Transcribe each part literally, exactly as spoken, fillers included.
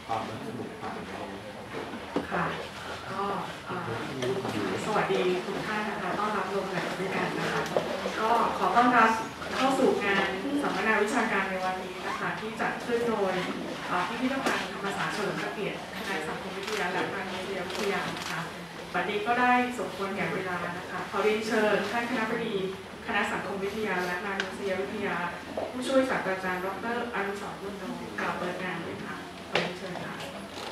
ค่ะก็สวัสดีทุกท่านนะคะต้อนรับลงแหล่งด้วยกันนะคะก็ขอต้อนรับเข้าสู่งานสัมมนาวิชาการในวันนี้นะคะที่จัดขึ้นโดยพิพิธภัณฑ์ธรรมศาสตร์เฉลิมพระเกียรติคณะสังคมวิทยาและการวิทยาวิทยานะคะบัดนี้ก็ได้สมควรแก่เวลานะคะขอเรียนเชิญท่านคณบดีคณะสังคมวิทยาและการวิทยาวิทยาผู้ช่วยศาสตราจารย์ดร.อนุสรณ์ บุญโนกล่าวเปิดงานด้วยค่ะขอเรียนเชิญค่ะ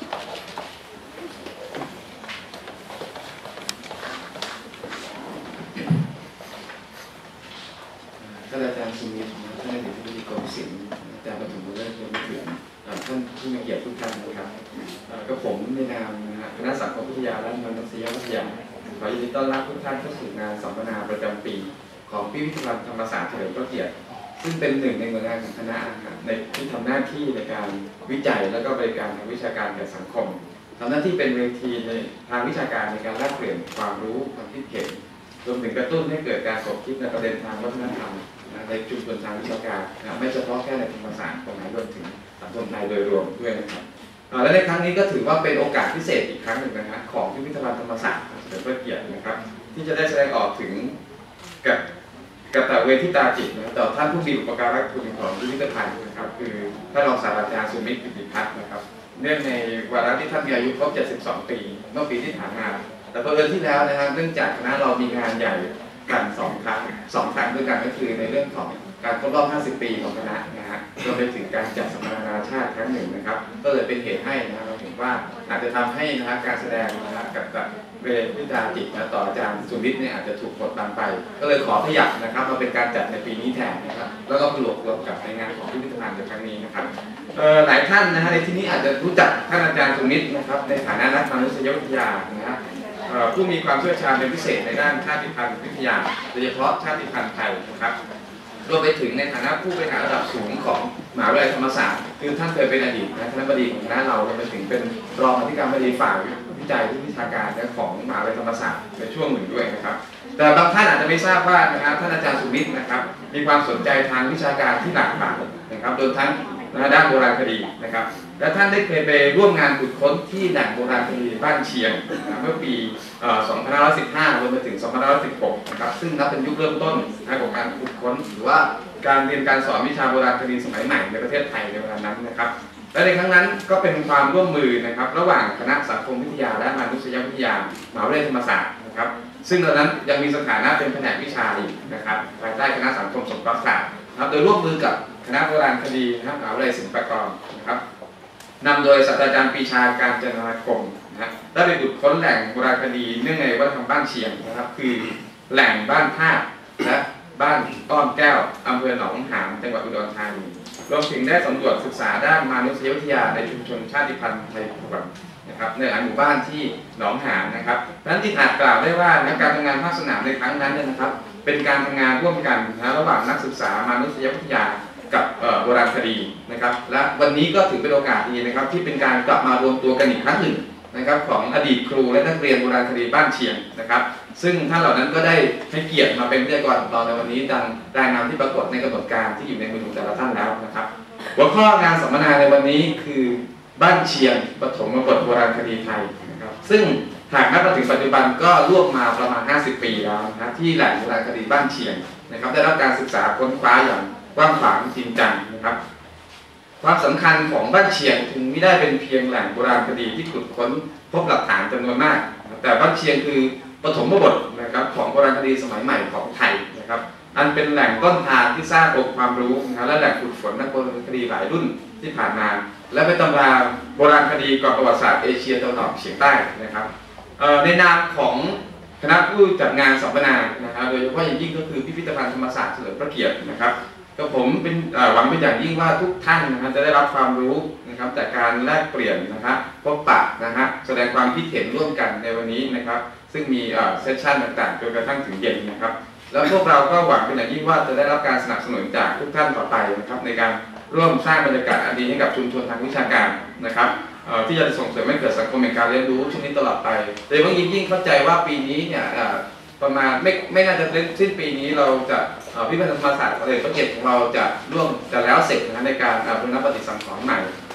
ท่านอาจารย์สุมิตรท่านอดีตผู้บริกรศิลป์อาจารย์ปฐมฤกษ์รวมไปถึงท่านผู้มีเกียรติทุกท่านนะครับก็ผมในนามคณะสังคมวิทยาและมนุษยวิทยาขอยินดีต้อนรับทุกท่านเข้าสู่งานสัมมนาประจำปีของพิพิธภัณฑ์ธรรมศาสตร์เฉลิมพระเกียรติซึ่งเป็นหนึ่งในหน่วยงานของคณะในที่ทำหน้าที่ในการวิจัยและก็บริการทางวิชาการแก่สังคมทำหน้าที่เป็นเวทีในทางวิชาการในการแลกเปลี่ยนความรู้ความคิดเห็นรวมถึงกระตุ้นให้เกิดการถกคิดในประเด็นทางวัฒนธรรมในชุมชนทางวิชาการไม่เฉพาะแค่ในธรรมศาสตร์ตรงนั้นรวมถึงสังคมไทยโดยรวมด้วยนะครับและในครั้งนี้ก็ถือว่าเป็นโอกาสพิเศษอีกครั้งหนึ่งนะครับของพิพิธภัณฑ์ธรรมศาสตร์เฉลิมพระเกียรตินะครับที่จะได้แสดงออกถึงกับกับแต่เวทิตาจิตนะต่อท่านผู้มีอุปการะคุณของพิพิธภัณฑ์นะครับคือท่านรองศาสตราจารย์สุมิตร กิติพัฒน์นะครับเนื่องในวาระที่ท่านมีอายุครบเจ็ดสิบสองปีเมื่อปีที่ผ่านมาแต่เดือนที่แล้วนะครับเนื่องจากคณะเรามีงานใหญ่กันสองครั้งสองครั้งด้วยกันก็คือในเรื่องของการครบรอบห้าสิบปีของคณะนะฮะรวมไปถึงการจัดสัมมนานานาชาติครั้งหนึ่งนะครับก็เลยเป็นเหตุให้นะครับเราเห็นว่าอาจจะทำให้นะครับการแสดงนะครับกับกับเวทิตาจิตนะต่ออาจารย์สุมิตรเนี่ยอาจจะถูกกดดันไปก็เลยขอขยับนะครับมาเป็นการจัดในปีนี้แทนนะครับแล้วก็รวมรวมกับในงานของพิพิธภัณฑ์ในครั้งนี้นะครับหลายท่านนะฮะในที่นี้อาจจะรู้จักท่านอาจารย์สุมิตรนะครับในฐานะนักมนุษยวิทยานะฮะผู้มีความเชี่ยวชาญเป็นพิเศษในด้านชาติพันธุ์วิทยาโดยเฉพาะชาติพันธุ์ไทยนะครับรวมไปถึงในฐานะผู้บริหารระดับสูงของมหาวิทยาลัยธรรมศาสตร์คือท่านเคยเป็นอดีตคณบดีของคณะเรารวมไปถึงเป็นรองอธิการบดีฝ่ายวิจัยวิชาการของมหาวิทยาลัยธรรมศาสตร์ในช่วงหนึ่งด้วยนะครับแต่บางท่านอาจจะไม่ทราบว่านะครับท่านอาจารย์สุมิตรนะครับมีความสนใจทางวิชาการที่หลากหลายนะครับโดยทั้งด้านโบราณคดีนะครับและท่านได้เคยไปร่วมงานขุดค้นที่แหล่งโบราณคดีบ้านเชียงเมื่อปีสองพันห้าร้อยสิบห้ารวมไปถึงสองพันห้าร้อยสิบหกนะครับซึ่งนับเป็นยุคเริ่มต้นของการขุดค้นหรือว่าการเรียนการสอนวิชาโบราณคดีสมัยใหม่ในประเทศไทยในเวลานั้นนะครับและในครั้งนั้นก็เป็นความร่วมมือนะครับระหว่างคณะสังคมวิทยาและมนุษยวิทยามหาวิทยาลัยธรรมศาสตร์นะครับซึ่งตอนนั้นยังมีสถานะเป็นแผนกวิชาอีกนะครับภายใต้คณะสังคมสงเคราะห์ศาสตร์นะครับโดยร่วมมือกับคณะโบราณคดีนะครับมหาวิทยาลัยศิลปากรนะครับนำโดยศาสตราจารย์ปรีชาการจนาคมนะได้ไปขุดค้นแหล่งโบราณคดีเนื่องในวัฒนธรรมบ้านเชียงนะครับคือแหล่งบ้านท่าและบ้านต้อนแก้วอำเภอหนองหานจังหวัดอุดรธานีรวมถึงได้สำรวจศึกษาด้านมนุษยวิทยาในชุมชนชาติพันธุ์ไทยพวนนะครับในหลายหมู่บ้านที่หนองหานนะครับนั้นที่อาจกล่าวได้ว่าการทำงานภาคสนามในครั้งนั้นนะครับเป็นการทำงานร่วมกันนะระหว่างนักศึกษามนุษยวิทยากับโบราณคดีนะครับและวันนี้ก็ถือเป็นโอกาสดีนะครับที่เป็นการกลับมารวมตัวกันอีกครั้งหนึ่งนะครับของอดีตครูและนักเรียนโบราณคดีบ้านเชียงนะครับซึ่งท่านเหล่านั้นก็ได้ให้เกียรติมาเป็นวิทยากรของเราในวันนี้ดังรายนามที่ปรากฏในกำหนดการที่อยู่ในมือของแต่ละท่านแล้วนะครับหัวข้องานสัมมนาในวันนี้คือบ้านเชียงปฐมบทโบราณคดีไทยนะครับซึ่งหากนับถึงปัจจุบันก็ล่วงมาประมาณห้าสิบปีแล้วนะที่แหล่งโบราณคดีบ้านเชียงนะครับได้รับการศึกษาค้นคว้าอย่างกว้างขวางจริงจังนะครับความสำคัญของบ้านเชียงถึงไม่ได้เป็นเพียงแหล่งโบราณคดีที่ขุดค้นพบหลักฐานจำนวนมากแต่บ้านเชียงคือปฐมบทนะครับของโบราณคดีสมัยใหม่ของไทยนะครับอันเป็นแหล่งต้นทางที่สร้างองค์ความรู้นะและแหล่งขุดฝนนักโบราณคดีหลายรุ่นที่ผ่านมาและเป็นตำราโบราณคดีกรอบประวัติศาสตร์เอเชียตะวันออกเฉียงใต้นะครับในนามของคณะผู้จัดงานสัมมนานะครับโดยเฉพาะอย่างยิ่งก็คือพิพิธภัณฑ์ธรรมศาสตร์เฉลิมพระเกียรตินะครับก็ผมเป็นหวังเป็นอย่างยิ่งว่าทุกท่านนะครับจะได้รับความรู้นะครับจากการแลกเปลี่ยนนะครับพบปะนะฮะแสดงความคิดเห็นร่วมกันในวันนี้นะครับซึ่งมีเซสชั่นต่างๆจนกระทั่งถึงเย็นนะครับแล้วพวกเราก็หวังเป็นอย่างยิ่งว่าจะได้รับการสนับสนุนจากทุกท่านต่อไปนะครับในการร่วมสร้างบรรยากาศอันดีให้กับชุมชนทางวิชาการนะครับที่จะส่งเสริมให้เกิดสังคมแห่งการเรียนรู้ช่วงนี้ตลอดไปโดยเฉพาะยิ่งเข้าใจว่าปีนี้เนี่ยประมาณไม่ไม่น่าจะสิ้นปีนี้เราจะพิพิธภัณฑ์ธรรมศาสตร์เฉลิมพระเกียรติของเราจะร่วมจะแล้วเสร็จนะในการบูรณะปฏิสังขรณ์ใหม่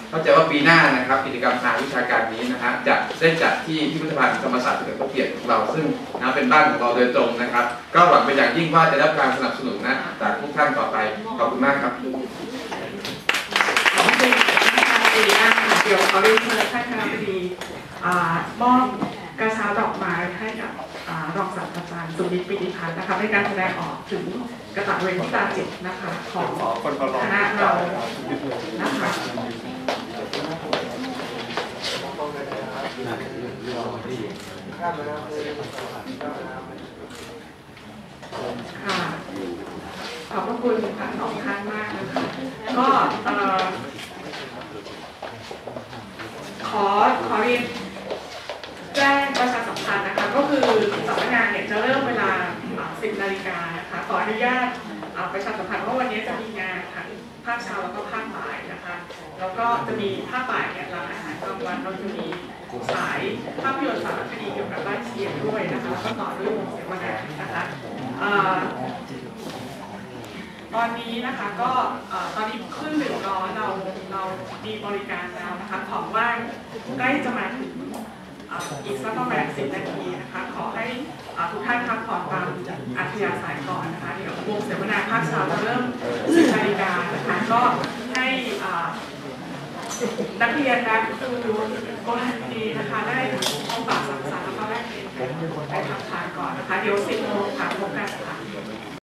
เข้าใจว่าปีหน้านะครับกิจกรรมทางวิชาการนี้นะฮะจะได้จัดที่พิพิธภัณฑ์ธรรมศาสตร์เฉลิมพระเกียรติของเราซึ่งนะเป็นบ้านของเราโดยตรงนะครับก็หวังเป็นอย่างยิ่งว่าจะได้รับการสนับสนุนนะจากทุกท่านต่อไปขอบคุณมากครับขอบคุณท่านคณะบดีมากค่ะเดี๋ยวขอเรียนเชิญท่านคณะบดีอ่ามอบกระเช้าดอกไม้ให้กับอ่ารองศาสตราจารย์สุวิทย์ปิติพัฒน์นะคะในการแสดงออกถึงกตัญญูตาจิตนะคะของคณะเรานะคะค่ะขอบพระคุณทั้งสองท่านมากนะคะก็เอ่อขอขอเรียนแจ้งประชาสัมพันธ์นะคะก็คือสัมมนาเนี่ยจะเริ่มเวลาสิบนาฬิกานะคะขออนุญาตประชาสัมพันธ์ว่าวันนี้จะมีงานทั้งภาคเช้าแล้วก็ภาคบ่ายนะคะแล้วก็จะมีภาคบ่ายเนี่ยหลังอาหารกลางวันเราจะมีสายภาพยนตร์สารคดีเกี่ยวกับบ้านเชียงด้วยนะคะแล้วก็ต่อด้วยวงเสวนานะคะตอนนี้นะคะก็ตอนนี้ขึ้นหนึ่งล้อเราเรามีบริการแล้วนะคะของว่างใกล้จะมาถึงอีกสักประมาณสิบนาทีนะคะขอให้ทุกท่านพักผ่อนตามอัธยาศัยก่อนนะคะเดี๋ยววงเสวนาภาคเช้าจะเริ่มสิบนาฬิกานะคะก็ให้นักเรียนและครูบริหารดีนะคะได้พบปะสังสรรค์แล้วก็แลกเปลี่ยนกันได้ทักทายก่อนนะคะเดี๋ยวสิบโมงค่ะพบกันค่ะ